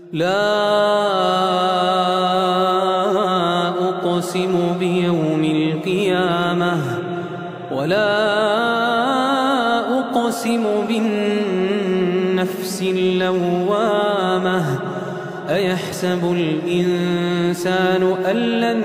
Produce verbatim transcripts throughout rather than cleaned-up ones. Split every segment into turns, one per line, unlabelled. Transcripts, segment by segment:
لا أقسم بيوم القيامة ولا أقسم بالنفس اللوامة أيحسب الإنسان أن لن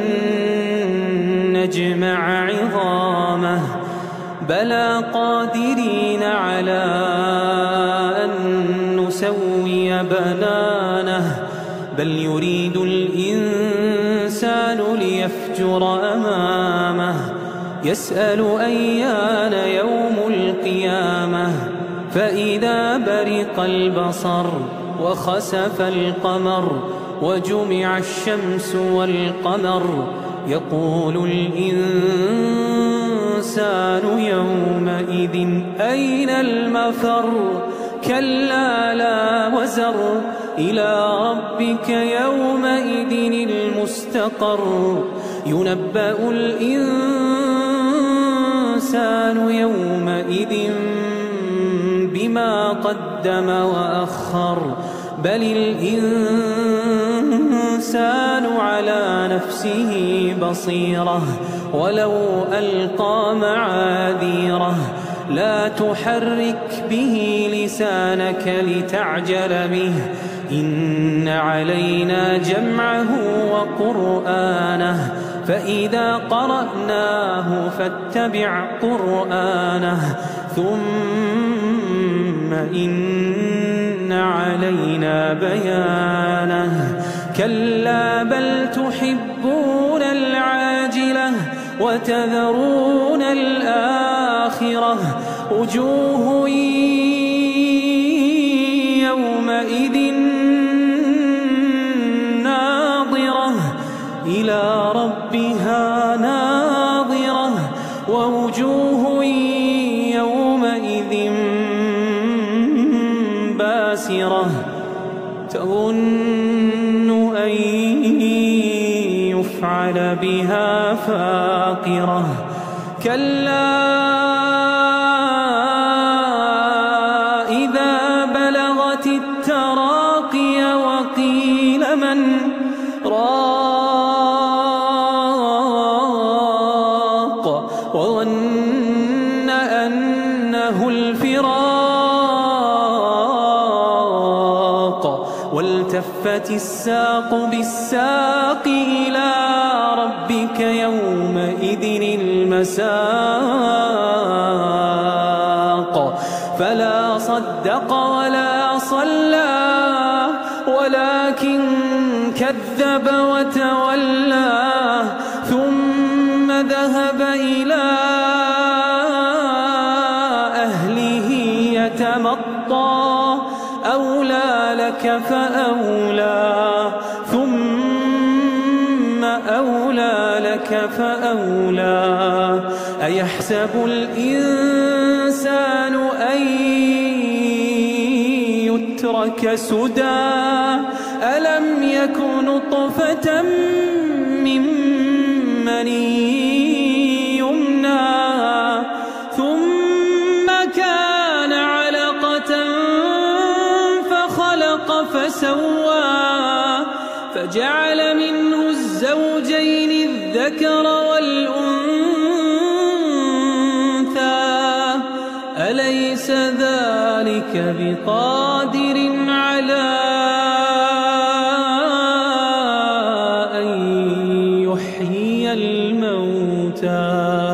نجمع عظامه بلى قادرين على أن نسوي بنانه بل يريد الإنسان ليفجر أمامه يسأل أيان يوم القيامة فإذا برق البصر وخسف القمر وجمع الشمس والقمر يقول الإنسان يومئذ أين المفر كلا لا وزر إلى ربك يومئذ المستقر ينبأ الإنسان يومئذ بما قدم وأخر بل الإنسان على نفسه بصيرة ولو ألقى معاذيره لا تحرك به لسانك لتعجل به إن علينا جمعه وقرآنه فإذا قرأناه فاتبع قرآنه ثم إن علينا بيانه كلا بل تحبون العاجلة وتذرون الآخرة وجوه يومئذ ناظرة إلى ربها ناظرة ووجوه يومئذ باسرة تظن أن يفعل بها فاقرة كلا إذا بلغت التراقي وقيل من راق وظن أنه الفراق والتفت الساق بالساق إلى ربك يومئذ المساق فلا صدق ولا صلى ولكن كذب وتولى ثم ذهب إلى أهله يتمطى أولى لك فأولى ثم أولى لك فأولى أيحسب الإنسان أن يترك سدى ألم يك نطفة من مني يمنى ثم كان علقة فخلق فسوى فجعل منه الزوجين الذكر والأنثى أليس ذلك بقادر على أن يحيي الموتى